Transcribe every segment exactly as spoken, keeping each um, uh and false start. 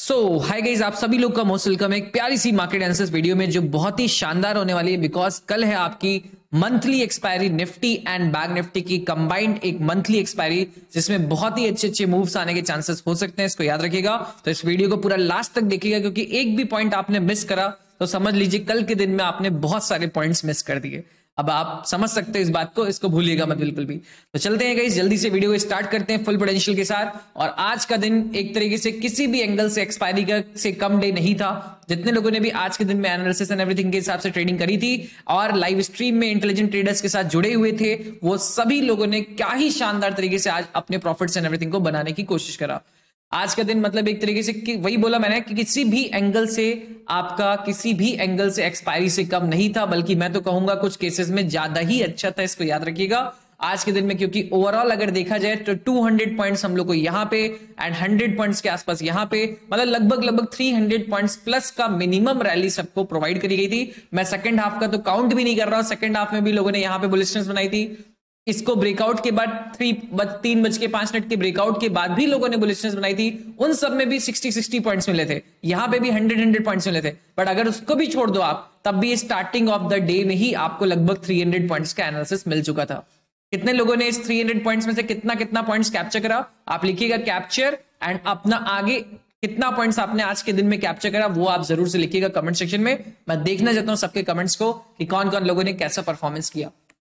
सो hi guys, आप सभी लोग का मोस्ट वेलकम है एक प्यारी सी मार्केट एनालिसिस वीडियो में जो बहुत ही शानदार होने वाली है। बिकॉज कल है आपकी monthly expiry Nifty and bank Nifty की कंबाइंड एक मंथली एक्सपायरी, जिसमें बहुत ही अच्छे अच्छे मूव्स आने के चांसेस हो सकते हैं। इसको याद रखिएगा, तो इस वीडियो को पूरा लास्ट तक देखिएगा, क्योंकि एक भी पॉइंट आपने मिस करा तो समझ लीजिए कल के दिन में आपने बहुत सारे पॉइंट्स मिस कर दिए। अब आप समझ सकते हैं इस बात को, इसको भूलिएगा मत बिल्कुल भी। तो चलते हैं गाइस, जल्दी से वीडियो को स्टार्ट करते हैं फुल पोटेंशियल के साथ। और आज का दिन एक तरीके से किसी भी एंगल से एक्सपायरी का से कम डे नहीं था। जितने लोगों ने भी आज के दिन में एनालिसिस एंड एवरीथिंग के हिसाब से ट्रेडिंग करी थी और लाइव स्ट्रीम में इंटेलिजेंट ट्रेडर्स के साथ जुड़े हुए थे, वो सभी लोगों ने क्या ही शानदार तरीके से आज अपने प्रॉफिट्स एंड एवरीथिंग को बनाने की कोशिश करा। आज का दिन मतलब एक तरीके से कि वही बोला मैंने कि किसी भी एंगल से आपका किसी भी एंगल से एक्सपायरी से कम नहीं था, बल्कि मैं तो कहूंगा कुछ केसेस में ज्यादा ही अच्छा था। इसको याद रखिएगा आज के दिन में, क्योंकि ओवरऑल अगर देखा जाए तो दो सौ पॉइंट्स हम लोग को यहाँ पे एंड सौ पॉइंट्स के आसपास यहाँ पे, मतलब लगभग लगभग तीन सौ पॉइंट्स प्लस का मिनिमम रैली सबको प्रोवाइड करी गई थी। मैं सेकंड हाफ का तो काउंट भी नहीं कर रहा हूं, सेकंड हाफ में भी लोगों ने यहाँ पे बुलिशनेस बनाई थी। इसको ब्रेकआउट के बाद थ्री तीन बज के पांच मिनट के ब्रेकआउट के बाद भी लोगों ने बुलिशनेस बनाई थी। उन सब में भी सिक्सटी सिक्सटी पॉइंट्स मिले थे, यहां पे भी हंड्रेड हंड्रेड पॉइंट्स मिले थे। बट अगर उसको भी छोड़ दो आप, तब भी स्टार्टिंग ऑफ द डे में ही आपको लगभग तीन सौ पॉइंट्स का एनालिसिस मिल चुका था। कितने लोगों ने इस तीन सौ पॉइंट्स में से कितना कितना पॉइंट्स कैप्चर करा, आप लिखिएगा कैप्चर, एंड अपना आगे कितना पॉइंट्स आपने आज के दिन में कैप्चर करा वो आप जरूर से लिखिएगा कमेंट सेक्शन में। मैं देखना चाहता हूं सबके कमेंट्स को कि कौन कौन लोगों ने कैसा परफॉर्मेंस किया।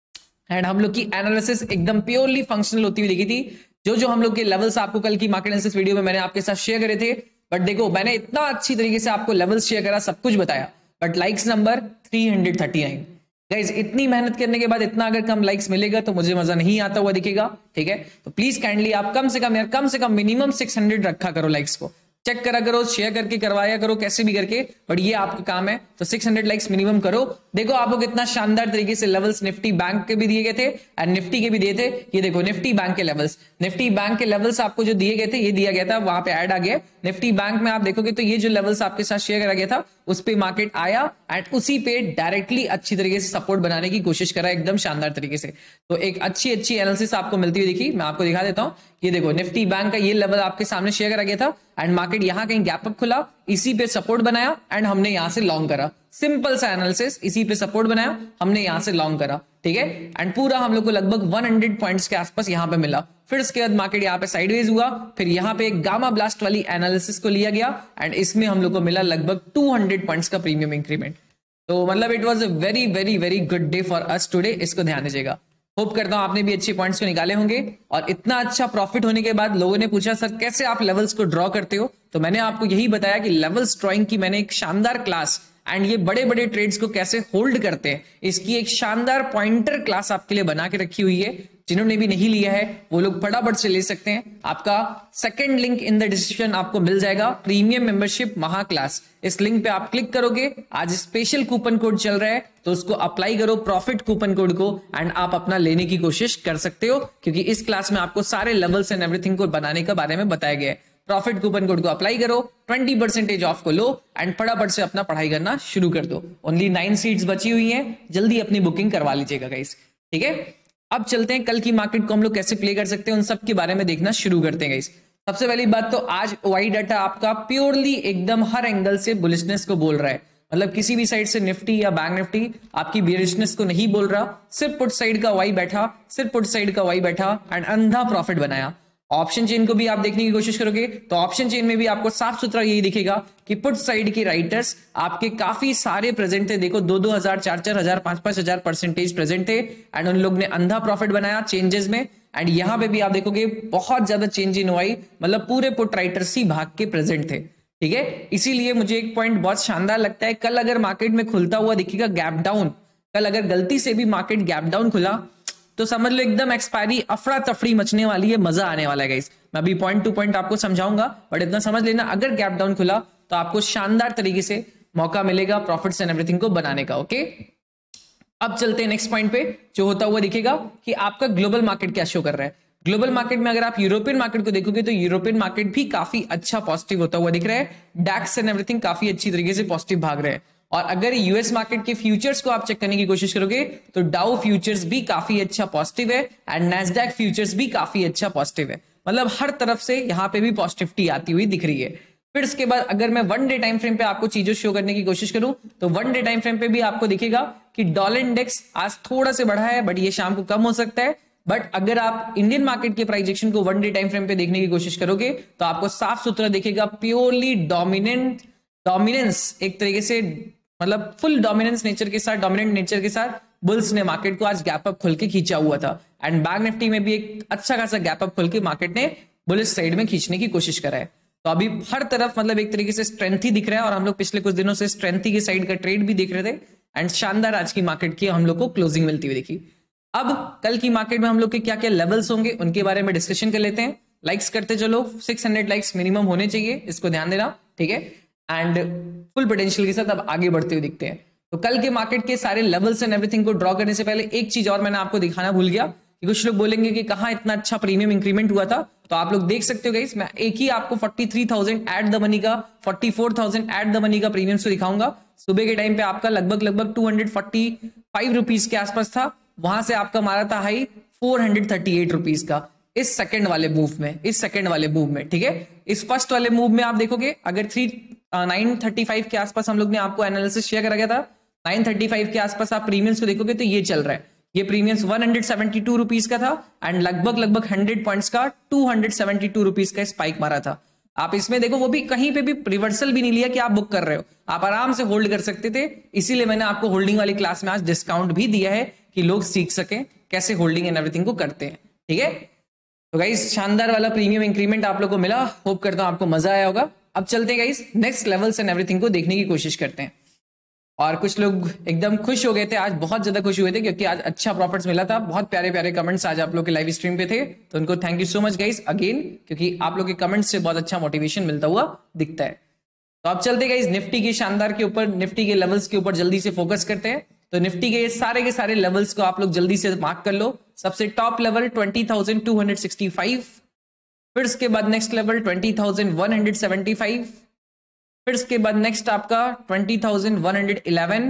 एंड हम लोग की एनालिसिस एकदम प्योरली फंक्शनल होती हुई दिखी थी। जो जो हम लोग के लेवल्स आपको कल की मार्केट एनालिसिस वीडियो में मैंने आपके साथ शेयर करे थे, बट देखो मैंने इतना अच्छी तरीके से आपको लेवल्स शेयर करा, सब कुछ बताया, बट लाइक्स नंबर तीन सौ उनतालीस। गाइस इतनी मेहनत करने के बाद इतना अगर कम लाइक्स मिलेगा तो मुझे मजा नहीं आता हुआ दिखेगा, ठीक है। तो प्लीज काइंडली आप कम से कम यार कम से कम मिनिमम छह सौ रखा करो, लाइक्स को चेक करा करो, शेयर करके करवाया करो, कैसे भी करके, बट ये आपका काम है। तो छह सौ लाइक्स मिनिमम करो। देखो आपको कितना शानदार तरीके से लेवल्स निफ्टी बैंक के भी दिए गए थे एंड निफ्टी के भी दिए थे। ये देखो निफ्टी बैंक के लेवल्स, निफ्टी बैंक के लेवल्स आपको जो दिए गए थे, ये दिया गया था, वहां पे ऐड आ गया निफ्टी बैंक में। आप देखोगे तो ये जो लेवल्स आपके साथ शेयर करा गया था उस पे मार्केट आया एंड उसी पे डायरेक्टली अच्छी तरीके से सपोर्ट बनाने की कोशिश करा, एकदम शानदार तरीके से। तो एक अच्छी अच्छी एनालिसिस आपको मिलती हुई दिखी। मैं आपको दिखा देता हूं, ये देखो निफ्टी बैंक का ये लेवल आपके सामने शेयर करा गया था एंड मार्केट यहां कहीं गैप अप खुला, इसी पे सपोर्ट बनाया एंड हमने यहां से लॉन्ग करा। सिंपल सा एनालिसिस, इसी पे सपोर्ट बनाया, हमने यहां से लॉन्ग करा, ठीक है। एंड पूरा हम लोग को लगभग सौ पॉइंट्स के आसपास यहां पे मिला। फिर उसके बाद मार्केट यहां पे साइडवेज हुआ, फिर यहां पे एक गामा ब्लास्ट वाली एनालिसिस को लिया गया एंड इसमें हम लोग को मिला लगभग दो सौ पॉइंट्स का प्रीमियम इंक्रीमेंट। तो मतलब it was a very very very good day for us today, इसको ध्यान दीजिएगा। होप करता हूं आपने भी अच्छे पॉइंट्स को निकाले होंगे। और इतना अच्छा प्रॉफिट होने के बाद लोगों ने पूछा सर कैसे आप लेवल्स को ड्रॉ करते हो, तो मैंने आपको यही बताया कि लेवल्स ड्रॉइंग की मैंने एक शानदार क्लास एंड ये बड़े बड़े ट्रेड्स को कैसे होल्ड करते हैं इसकी एक शानदार पॉइंटर क्लास आपके लिए बना के रखी हुई है। जिन्होंने भी नहीं लिया है वो लोग फटाफट से ले सकते हैं। आपका second link in the description आपको मिल जाएगा, प्रीमियम मेंबरशिप महा क्लास। इस लिंक पे आप क्लिक करोगे, आज स्पेशल कूपन कोड चल रहा है तो उसको अप्लाई करो, प्रॉफिट कूपन कोड को, एंड आप अपना लेने की कोशिश कर सकते हो, क्योंकि इस क्लास में आपको सारे लेवल्स एंड एवरीथिंग को बनाने के बारे में बताया गया है। प्रॉफिट कूपन कोड को अप्लाई करो, बीस परसेंटेज ऑफ को लो एंड फटाफट से अपना पढ़ाई करना शुरू कर दो। ओनली नाइन सीट्स बची हुई हैं, जल्दी अपनी बुकिंग करवा लीजिएगा गाइस, ठीक है। अब चलते हैं कल की मार्केट को हम लोग कैसे प्ले कर सकते हैं, उन सब के बारे में देखना शुरू करते हैं गाइस। सबसे पहली बात तो आज वाई डाटा आपका प्योरली एकदम हर एंगल से बुलिशनेस को बोल रहा है। मतलब किसी भी साइड से निफ्टी या बैंक निफ्टी आपकी बेरिशनेस को नहीं बोल रहा, सिर्फ पुट साइड का वाई बैठा, सिर्फ पुट साइड का वाई बैठा एंड अंधा प्रॉफिट बनाया। ऑप्शन चेन को भी आप देखने की कोशिश करोगे तो ऑप्शन चेन में भी आपको साफ सुथरा यही दिखेगा कि पुट साइड के राइटर्स आपके काफी सारे प्रेजेंट थे। देखो दो दो हजार, चार चार हजार, पांच पांच हजार परसेंटेज प्रेजेंट थे एंड उन लोग ने अंधा प्रॉफिट बनाया चेंजेस में। एंड यहां पे भी आप देखोगे बहुत ज्यादा चेंज इन हुई, मतलब पूरे पुट राइटर्स ही भाग के प्रेजेंट थे, ठीक है। इसीलिए मुझे एक पॉइंट बहुत शानदार लगता है, कल अगर मार्केट में खुलता हुआ दिखेगा गैप डाउन, कल अगर गलती से भी मार्केट गैप डाउन खुला तो समझ लो एकदम एक्सपायरी अफरा तफरी मचने वाली है, मजा आने वाला है गाइस। मैं अभी पॉइंट टू पॉइंट आपको समझाऊंगा, बट इतना समझ लेना अगर गैप डाउन खुला तो आपको शानदार तरीके से मौका मिलेगा प्रॉफिट्स एंड एवरीथिंग को बनाने का, ओके। अब चलते हैं नेक्स्ट पॉइंट पे, जो होता हुआ दिखेगा कि आपका ग्लोबल मार्केट क्या शो कर रहा है। ग्लोबल मार्केट में अगर आप यूरोपियन मार्केट को देखोगे तो यूरोपियन मार्केट भी काफी अच्छा पॉजिटिव होता हुआ दिख रहा है, डैक्स एंड एवरीथिंग काफी अच्छी तरीके से पॉजिटिव भाग रहे हैं। और अगर यूएस मार्केट के फ्यूचर्स को आप चेक करने की कोशिश करोगे तो डाउ फ्यूचर्स भी काफी अच्छा पॉजिटिव है एंड नैस्डैक फ्यूचर्स भी काफी अच्छा पॉजिटिव है। मतलब हर तरफ से यहां पे भी पॉजिटिविटी आती हुई दिख रही है। फिर इसके बाद अगर मैं वन डे टाइम फ्रेम पे आपको चीजों शो करने की कोशिश करूं तो वन डे टाइम फ्रेम पे भी आपको दिखेगा कि डॉलर इंडेक्स आज थोड़ा से बढ़ा है, बट ये शाम को कम हो सकता है। बट अगर आप इंडियन मार्केट के प्राइस एक्शन को वन डे टाइम फ्रेम पे देखने की कोशिश करोगे तो आपको साफ सुथरा दिखेगा, प्योरली डोमिनेंट डोमिनेंस, एक तरीके से मतलब फुल डोमिनेंस नेचर के साथ, डोमिनेंट नेचर के साथ बुल्स ने मार्केट को आज गैप अप खोल के खींचा हुआ था। एंड बैंक निफ्टी में भी एक अच्छा खासा गैप अप खोल के मार्केट ने बुलिश साइड में खींचने की कोशिश करा है। तो अभी हर तरफ मतलब एक तरीके से स्ट्रेंथ ही दिख रहा है, और हम लोग पिछले कुछ दिनों से स्ट्रेंथ ही के साइड का ट्रेड भी देख रहे थे। एंड शानदार आज की मार्केट की हम लोग को क्लोजिंग मिलती हुई देखी। अब कल की मार्केट में हम लोग के क्या क्या लेवल्स होंगे उनके बारे में डिस्कशन कर लेते हैं। लाइक्स करते चलो, सिक्स हंड्रेड लाइक्स मिनिमम होने चाहिए, इसको ध्यान देना, ठीक है। एंड फुल पोटेंशियल के साथ अब आगे बढ़ते हुए दिखते हैं। तो कल के मार्केट के सारे लेवल्स एंड एवरीथिंग को ड्रॉ करने से पहले एक चीज और मैंने आपको दिखाना भूल गया कि कुछ लोग बोलेंगे कि कहां इतना अच्छा प्रीमियम इंक्रीमेंट हुआ था। तो आप लोग देख सकते हो गाइस, मैं एक ही आपको forty three thousand at the money का, forty four thousand at the money का प्रीमियम से दिखाऊंगा। सुबह के टाइम पे आपका लगभग लगभग two hundred forty five rupees के आसपास था, वहां से आपका मारा था high four hundred thirty eight rupees का इस सेकंड वाले मूव में, इस सेकंड वाले मूव में, ठीक है। इस फर्स्ट वाले मूव में आप देखोगे अगर थ्री नाइन थर्टी फाइव के आसपास हम लोग ने आपको एनालिसिस शेयर करा गया था, नाइन थर्टी फाइव के आसपास आप प्रीमियम्स को देखोगे तो ये चल रहा है। ये premiums one hundred seventy two rupees का था एंड लगभग लगभग हंड्रेड पॉइंट्स का two hundred seventy two rupees का स्पाइक मारा था। आप इसमें देखो वो भी कहीं पे भी रिवर्सल भी नहीं लिया कि आप बुक कर रहे हो, आप आराम से होल्ड कर सकते थे। इसीलिए मैंने आपको होल्डिंग वाली क्लास में आज डिस्काउंट भी दिया है कि लोग सीख सकें कैसे होल्डिंग एंड एवरीथिंग को करते हैं, ठीक है। तो गाइस शानदार वाला प्रीमियम इंक्रीमेंट आप लोग को मिला, होप करता हूं आपको मजा आया होगा। अब चलते हैं guys next levels and everything को देखने की कोशिश करते हैं। और कुछ लोग एकदम खुश हो गए थे आज, बहुत ज्यादा खुश हुए थे क्योंकि आज अच्छा प्रॉफिट्स मिला था। बहुत प्यारे प्यारे कमेंट्स आज आप लोग के लाइव स्ट्रीम पे थे, तो उनको thank you so much guys again, क्योंकि आप लोग के कमेंट्स से बहुत अच्छा मोटिवेशन मिलता हुआ दिखता है। तो अब चलते गाइस निफ्टी की शानदार के ऊपर, निफ्टी के लेवल्स के ऊपर जल्दी से फोकस करते हैं। तो निफ्टी के सारे के सारे लेवल्स को आप लोग जल्दी से मार्क कर लो। सबसे top level twenty thousand two hundred sixty five, फिर उसके बाद next level twenty thousand one hundred seventy five, फिर उसके बाद नेक्स्ट आपका twenty thousand one hundred eleven,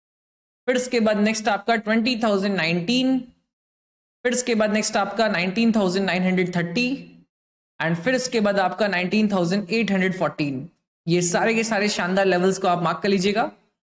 फिर उसके बाद नेक्स्ट आपका ट्वेंटी थाउजेंड नाइनटीन, फिर उसके बाद नेक्स्ट आपका nineteen thousand nine hundred thirty and फिर उसके बाद आपका nineteen thousand eight hundred fourteen. ये सारे के सारे शानदार लेवल्स को आप मार्क कर लीजिएगा,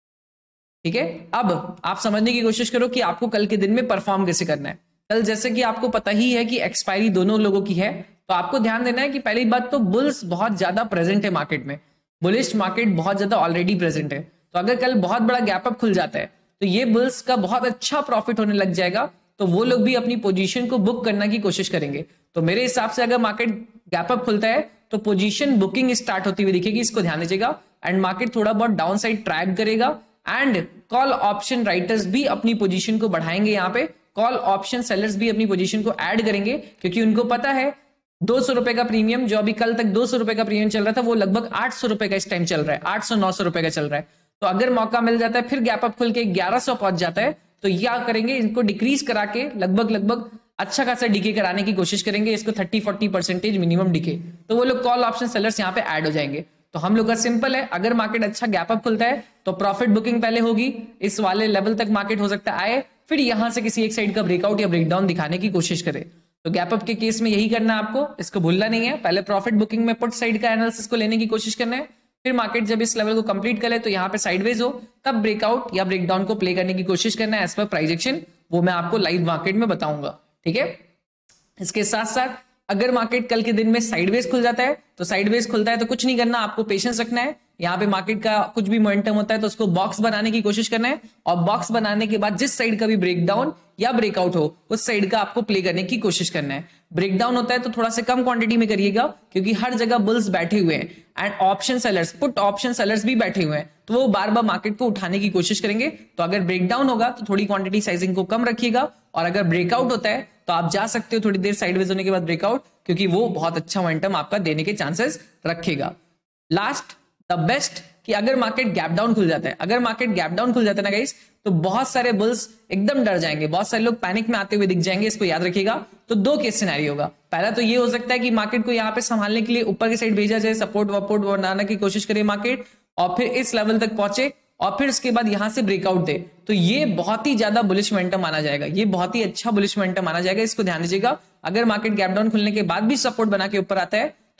ठीक है। अब आप समझने की कोशिश करो कि आपको कल के दिन में परफॉर्म कैसे करना है। कल जैसे कि आपको पता ही है कि एक्सपायरी दोनों लोगों की है, तो आपको ध्यान देना है कि पहली बात तो बुल्स बहुत ज्यादा प्रेजेंट है मार्केट में, बुलिश मार्केट बहुत ज्यादा ऑलरेडी प्रेजेंट है। तो अगर कल बहुत बड़ा गैप अप खुल जाता है तो ये बुल्स का बहुत अच्छा प्रॉफिट होने लग जाएगा, तो वो लोग भी अपनी पोजीशन को बुक करने की कोशिश करेंगे। तो मेरे हिसाब से अगर मार्केट गैप अप खुलता है तो पोजीशन बुकिंग स्टार्ट होती हुई दिखेगी, इसको ध्यान दीजिएगा। एंड मार्केट थोड़ा बहुत डाउन साइड ट्रैक करेगा एंड कॉल ऑप्शन राइटर्स भी अपनी पोजीशन को बढ़ाएंगे, यहाँ पे कॉल ऑप्शन सेलर्स भी अपनी पोजीशन को ऐड करेंगे, क्योंकि उनको पता है दो सौ रुपए का प्रीमियम, जो अभी कल तक दो सौ रुपए का प्रीमियम चल रहा था, वो लगभग आठ सौ रुपए का इस टाइम चल रहा है, आठ सौ नौ सौ रुपए का चल रहा है। तो अगर मौका मिल जाता है फिर गैप अप खुल के ग्यारह सौ पहुंच जाता है, तो क्या करेंगे, इनको डिक्रीज करा के लगभग लगभग अच्छा खासा डिके कराने की कोशिश करेंगे, इसको thirty forty percentage minimum decay, तो वो लोग कॉल ऑप्शन सेलर्स यहाँ पे ऐड हो जाएंगे। तो हम लोग का सिंपल है, अगर मार्केट अच्छा गैप अप खुलता है तो प्रॉफिट बुकिंग पहले होगी, इस वाले लेवल तक मार्केट हो सकता है आए, फिर यहां से किसी एक साइड का ब्रेकआउट या ब्रेकडाउन दिखाने की कोशिश करे। तो गैप अप के केस में यही करना है आपको, इसको भूलना नहीं है। पहले प्रॉफिट बुकिंग में पुट साइड का एनालिसिस को लेने की कोशिश करना है, फिर मार्केट जब इस लेवल को कंप्लीट करे तो यहाँ पे साइडवेज हो, तब ब्रेकआउट या ब्रेकडाउन को प्ले करने की कोशिश करना है एज पर प्राइस एक्शन, वो मैं आपको लाइव मार्केट में बताऊंगा, ठीक है। इसके साथ साथ अगर मार्केट कल के दिन में साइडवेज खुल जाता है तो साइडवेज खुलता है तो कुछ नहीं करना, आपको पेशेंस रखना है। यहाँ पे मार्केट का कुछ भी मोमेंटम होता है तो उसको बॉक्स बनाने की कोशिश करना है, और बॉक्स बनाने के बाद जिस साइड का भी ब्रेकडाउन या ब्रेकआउट हो उस साइड का आपको प्ले करने की कोशिश करना है। ब्रेकडाउन होता है तो थोड़ा सा कम क्वांटिटी में करिएगा, क्योंकि हर जगह बुल्स बैठे हुए हैं and option sellers, put option sellers भी बैठे हुए हैं, तो वो बार बार मार्केट को उठाने की कोशिश करेंगे। तो अगर ब्रेकडाउन होगा तो थोड़ी क्वांटिटी साइजिंग को कम रखिएगा, और अगर ब्रेकआउट होता है तो आप जा सकते हो थोड़ी देर साइडवेज होने के बाद ब्रेकआउट, क्योंकि वो बहुत अच्छा मोमेंटम आपका देने के चांसेस रखेगा। लास्ट द बेस्ट कि अगर मार्केट गैप डाउन खुल जाता है, अगर मार्केट गैप डाउन खुल जाता है ना गाइस, तो बहुत सारे बुल्स एकदम डर जाएंगे, बहुत सारे लोग पैनिक में आते हुए दिख जाएंगे, इसको याद रखिएगा। तो दो केस सिनेरियो होगा, पहला तो ये हो सकता है कि मार्केट को यहाँ पे संभालने के लिए ऊपर की साइड भेजा जाए, सपोर्ट वपोर्ट बनाने की कोशिश करे मार्केट, और फिर इस लेवल तक पहुंचे और फिर उसके बाद यहां से ब्रेकआउट दे, तो ये बहुत ही ज्यादा बुलिश मोमेंटम माना जाएगा, ये बहुत ही अच्छा बुलिश मोमेंटम माना जाएगा, इसको ध्यान दीजिएगा। अगर मार्केट गैप डाउन खुलने के बाद भी सपोर्ट बना के ऊपर आता है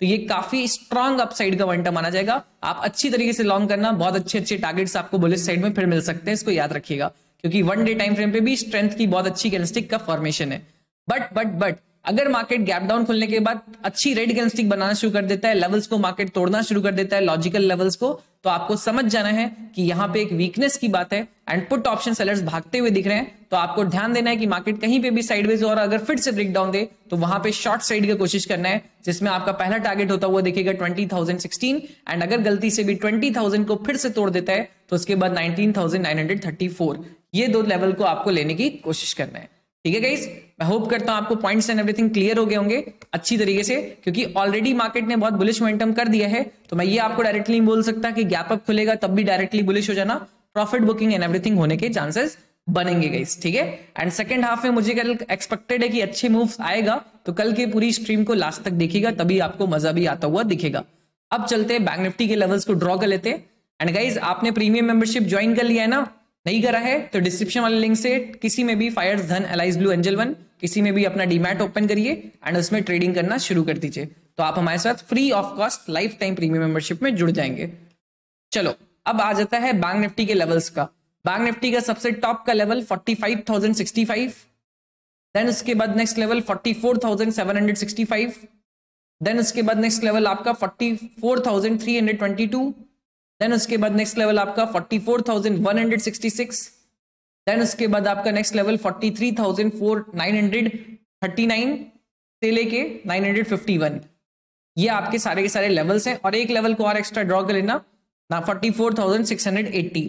तो ये काफी स्ट्रांग अपसाइड का मोमेंटम माना जाएगा। आप अच्छी तरीके से लॉन्ग करना, बहुत अच्छे अच्छे टारगेट्स आपको बुलिश साइड में फिर मिल सकते हैं, इसको याद रखिएगा, क्योंकि वन डे टाइम फ्रेम पे भी स्ट्रेंथ की बहुत अच्छी कैंडलस्टिक का फॉर्मेशन है। बट बट बट अगर मार्केट गैप डाउन खुलने के बाद अच्छी रेड कैंडलस्टिक बनाना शुरू कर देता है, लेवल्स को मार्केट तोड़ना शुरू कर देता है, लॉजिकल लेवल्स को, तो आपको समझ जाना है कि यहां पे एक वीकनेस की बात है एंड पुट ऑप्शन सेलर्स भागते हुए दिख रहे हैं। तो आपको ध्यान देना है कि मार्केट कहीं पे भी साइडवेज और अगर फिर से ब्रेक डाउन दे तो वहां पे शॉर्ट साइड की कोशिश करना है, जिसमें आपका पहला टारगेट होता हुआ दिखेगा ट्वेंटी थाउजेंड सिक्सटीन, एंड अगर गलती से भी ट्वेंटी थाउजेंड को फिर से तोड़ देता है तो उसके बाद nineteen thousand nine hundred thirty four, ये दो लेवल को आपको लेने की कोशिश करना है। ठीक है गाइस, मैं होप करता हूं आपको पॉइंट्स एंड एवरीथिंग क्लियर हो गए होंगे अच्छी तरीके से, क्योंकि ऑलरेडी मार्केट ने बहुत बुलिश मोमेंटम कर दिया है। तो मैं ये आपको डायरेक्टली नहीं बोल सकता कि गैप अप खुलेगा तब भी डायरेक्टली बुलिश हो जाना, प्रॉफिट बुकिंग एंड एवरीथिंग होने के चांसेस बनेंगे गाइस। ठीक है, एंड सेकंड हाफ में मुझे कल एक्सपेक्टेड है कि अच्छे मूव्स आएगा, तो कल के पूरी स्ट्रीम को लास्ट तक देखिएगा, तभी आपको मजा भी आता हुआ दिखेगा। अब चलते हैं बैंक निफ्टी के लेवल्स को ड्रॉ कर लेते हैं। एंड गाइज, आपने प्रीमियम मेंबरशिप ज्वाइन कर लिया है ना, नहीं करा है तो डिस्क्रिप्शन वाले लिंक से किसी में भी फायर्स धन एलाइज ब्लू एंजल वन किसी में भी अपना डीमैट ओपन करिए एंड उसमें ट्रेडिंग करना शुरू कर दीजिए, तो आप हमारे साथ free of cost life time premium membership में जुड़ जाएंगे। चलो अब आ जाता है बैंक निफ्टी के लेवल्स का। बैंक निफ्टी का सबसे टॉप का level forty five thousand sixty five, then उसके बाद next level forty four thousand seven hundred sixty five, then उसके बाद नेक्स्ट लेवल आपका forty four thousand three hundred twenty two, then उसके बाद नेक्स्ट लेवल आपका forty four thousand one hundred sixty six, then उसके बाद आपका next level forty three thousand nine hundred thirty nine से लेके नाइन हंड्रेड फिफ्टी वन। ये आपके सारे के सारे लेवल्स हैं, और एक लेवल को और एक्स्ट्रा ड्रॉ कर लेना ना forty four thousand six hundred eighty.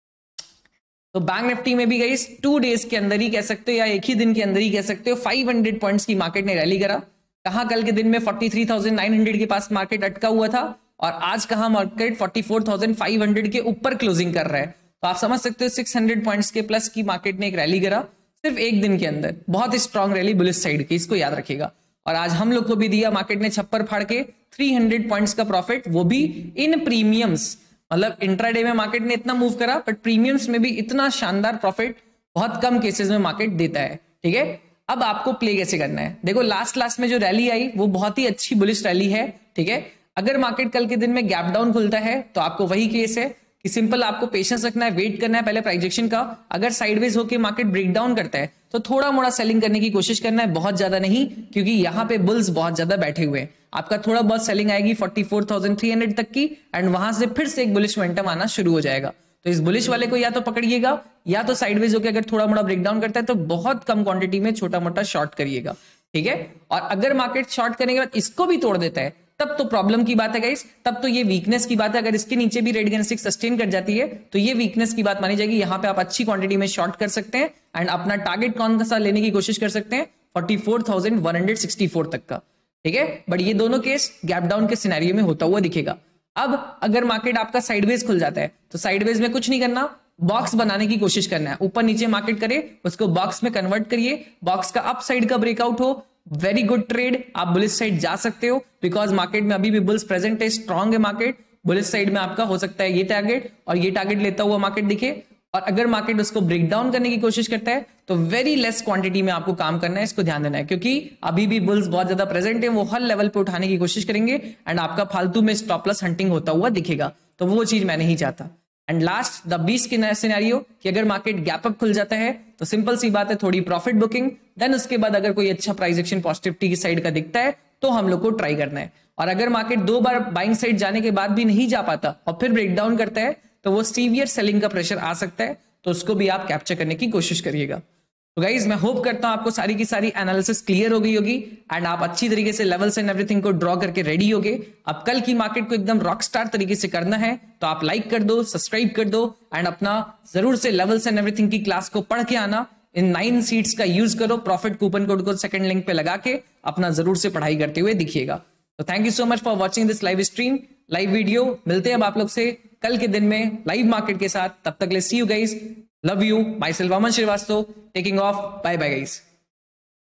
तो बैंक निफ्टी में भी गाइस टू डेज के अंदर ही कह सकते हो या एक ही दिन के अंदर ही कह सकते हो फाइव हंड्रेड पॉइंट्स की मार्केट ने रैली करा। कहां कल के दिन में forty three thousand nine hundred के पास मार्केट अटका हुआ था, और आज कहां market forty four thousand five hundred के ऊपर क्लोजिंग कर रहा है। तो आप समझ सकते हो सिक्स हंड्रेड पॉइंट्स के प्लस की मार्केट ने एक रैली करा सिर्फ एक दिन के अंदर, बहुत ही स्ट्रॉन्ग रैली बुलिश साइड की, इसको याद रखिएगा। और आज हम लोग को भी दिया मार्केट ने छप्पर फाड़ के थ्री हंड्रेड पॉइंट्स का प्रॉफिट, वो भी इन प्रीमियम्स, मतलब इंट्राडे में मार्केट ने इतना मूव करा बट प्रीमियम्स में भी इतना शानदार प्रॉफिट बहुत कम केसेस में मार्केट देता है। ठीक है, अब आपको प्ले कैसे करना है, देखो लास्ट लास्ट में जो रैली आई वो बहुत ही अच्छी बुलिश रैली है। ठीक है, अगर मार्केट कल के दिन में गैप डाउन खुलता है तो आपको वही केस है कि सिंपल आपको पेशेंस रखना है, वेट करना है पहले प्राइजेक्शन का। अगर साइडवेज होकर मार्केट ब्रेक डाउन करता है तो थोड़ा मोड़ा सेलिंग करने की कोशिश करना है, बहुत ज्यादा नहीं, क्योंकि यहाँ पे बुल्स बहुत ज्यादा बैठे हुए हैं। आपका थोड़ा बहुत सेलिंग आएगी forty four thousand three hundred तक की, एंड वहां से फिर से एक बुलिश मोमेंटम आना शुरू हो जाएगा। तो इस बुलिश वाले को या तो पकड़िएगा, या तो साइडवेज होकर अगर थोड़ा मोड़ा ब्रेकडाउन करता है तो बहुत कम क्वांटिटी में छोटा मोटा शॉर्ट करिएगा। ठीक है, और अगर मार्केट शॉर्ट करने के बाद इसको भी तोड़ देता है तब तो प्रॉब्लम की बात है गाइस, तब तो ये वीकनेस की बात है। अगर इसके नीचे भी रेड कैंडलस्टिक सस्टेन कर जाती है तो ये वीकनेस की बात मानी जाएगी। यहां पे आप अच्छी क्वांटिटी में शॉर्ट कर सकते हैं एंड अपना टारगेट कौन सा लेने की कोशिश कर सकते हैं, forty four thousand one hundred sixty four तक का। ठीक है, बट ये दोनों केस गैप डाउन के सिनेरियो में होता हुआ दिखेगा। अब अगर मार्केट आपका साइडवेज खुल जाता है तो साइडवेज में कुछ नहीं करना, बॉक्स बनाने की कोशिश करना है। ऊपर नीचे मार्केट करे उसको बॉक्स में कन्वर्ट करिए, बॉक्स का अप साइड का ब्रेकआउट हो, वेरी गुड ट्रेड, आप बुलिश साइड जा सकते हो, बिकॉज मार्केट में अभी भी बुल्स प्रेजेंट है, स्ट्रॉन्ग है मार्केट। बुलिश साइड में आपका हो सकता है ये टारगेट और ये टारगेट लेता हुआ मार्केट दिखे, और अगर मार्केट उसको ब्रेक डाउन करने की कोशिश करता है तो वेरी लेस क्वांटिटी में आपको काम करना है, इसको ध्यान देना है, क्योंकि अभी भी बुल्स बहुत ज्यादा प्रेजेंट है, वो हर लेवल पे उठाने की कोशिश करेंगे एंड आपका फालतू में स्टॉप लॉस हंटिंग होता हुआ दिखेगा। तो वो चीज मैं नहीं चाहता। एंड लास्ट द बीस की सिनेरियो कि अगर मार्केट गैप अप खुल जाता है तो सिंपल सी बात है, थोड़ी प्रॉफिट बुकिंग, देन उसके बाद अगर कोई अच्छा प्राइस एक्शन पॉजिटिविटी की साइड का दिखता है तो हम लोग को ट्राई करना है। और अगर मार्केट दो बार बाइंग साइड जाने के बाद भी नहीं जा पाता और फिर ब्रेक डाउन करता है तो वो सीवियर सेलिंग का प्रेशर आ सकता है, तो उसको भी आप कैप्चर करने की कोशिश करिएगा। तो गाइज मैं होप करता हूं आपको सारी की सारी एनालिसिस क्लियर हो गई होगी एंड आप अच्छी तरीके से लेवल्स एंड एवरीथिंग को ड्रॉ करके रेडी होगे। अब कल की मार्केट को एकदम रॉक स्टार तरीके से करना है तो आप लाइक कर दो, सब्सक्राइब कर दो एंड अपना जरूर से लेवल्स एंड एवरीथिंग की क्लास को पढ़ के आना। इन नाइन सीट्स का यूज करो, प्रॉफिट कूपन कोड को सेकंड लिंक पे लगा के अपना जरूर से पढ़ाई करते हुए दिखिएगा। तो thank you so much for watching this live stream, live video. मिलते हैं अब आप लोग से कल के दिन में लाइव मार्केट के साथ, तब तक ले see you guys, love you, myself Aman Shrivastava, taking off, bye bye guys.